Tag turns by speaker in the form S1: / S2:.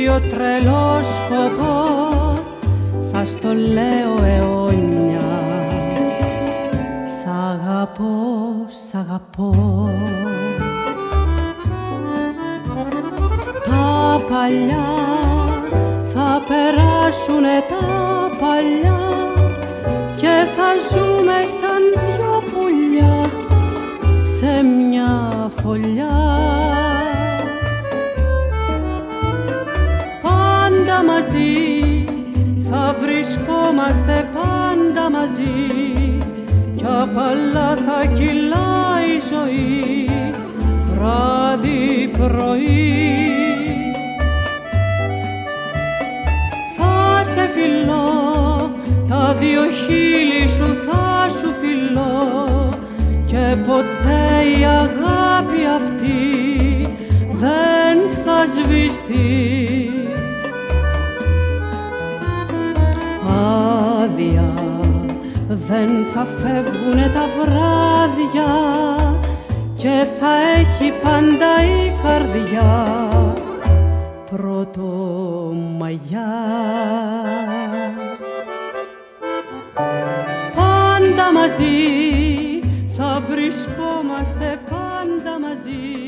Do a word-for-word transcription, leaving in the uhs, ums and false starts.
S1: ίδιο τρελό σκοπό θα στο λέω αιώνια. Σ' αγαπώ, σ' αγαπώ. Τα παλιά θα περάσουνε τα παλιά και θα ζούμε σαν δυο πουλιά σε μια φωλιά. Πάντα μαζί θα βρισκόμαστε, πάντα μαζί κι απαλά θα κυλάει η ζωή βράδυ πρωί. Θα σε φιλώ, τα δύο χείλη σου θα σου φιλώ και ποτέ η αγάπη αυτή δεν θα σβηστεί. Άδεια δεν θα φεύγουνε τα βράδια και θα έχει πάντα η καρδιά Πρωτομαγιά. Πάντα μαζί θα βρισκόμαστε, πάντα μαζί